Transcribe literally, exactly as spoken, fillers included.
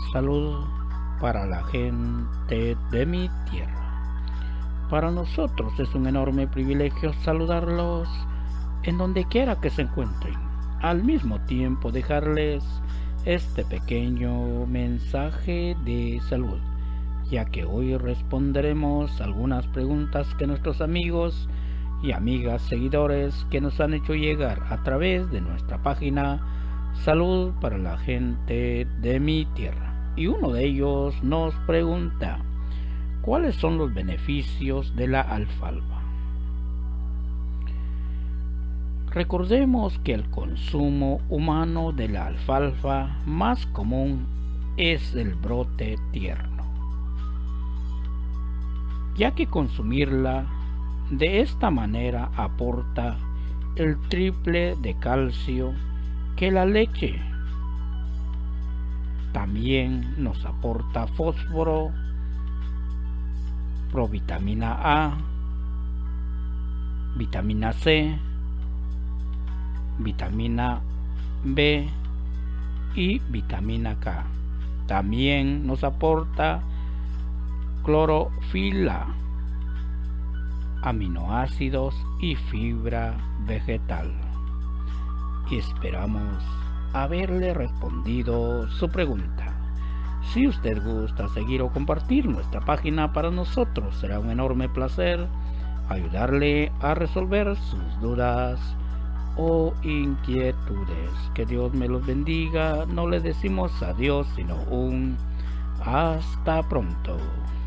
Salud para la gente de mi tierra. Para nosotros es un enorme privilegio saludarlos en donde quiera que se encuentren. Al mismo tiempo dejarles este pequeño mensaje de salud, ya que hoy responderemos algunas preguntas que nuestros amigos y amigas seguidores que nos han hecho llegar a través de nuestra página Salud para la gente de mi tierra. Y uno de ellos nos pregunta: ¿cuáles son los beneficios de la alfalfa? Recordemos que el consumo humano de la alfalfa más común es el brote tierno, ya que consumirla de esta manera aporta el triple de calcio que la leche. También nos aporta fósforo, provitamina A, vitamina C, vitamina B y vitamina K. También nos aporta clorofila, aminoácidos y fibra vegetal. Y esperamos haberle respondido su pregunta. Si usted gusta seguir o compartir nuestra página, para nosotros será un enorme placer ayudarle a resolver sus dudas o inquietudes. Que Dios me los bendiga. No le decimos adiós, sino un hasta pronto.